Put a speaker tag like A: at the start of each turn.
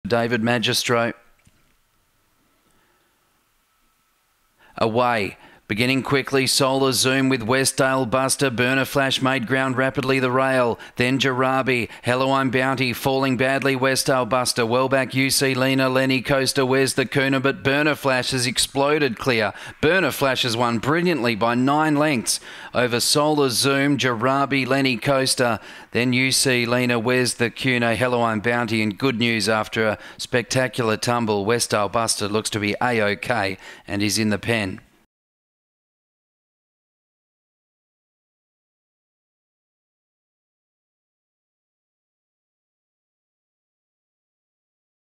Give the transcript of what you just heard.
A: David Magistro. Away. Beginning quickly, Solar Zoom with Westdale Buster. Burner Flash made ground rapidly, the rail. Then Jarabi. Hello, I'm Bounty. Falling badly, Westdale Buster. Well back, UC Lena. Lenny Coaster. Where's the Cooner? But Burner Flash has exploded clear. Burner Flash has won brilliantly by 9 lengths over Solar Zoom, Jarabi, Lenny Coaster. Then UC Lena. Where's the Cooner? Hello, I'm Bounty. And good news after a spectacular tumble. Westdale Buster looks to be A-OK and is in the pen.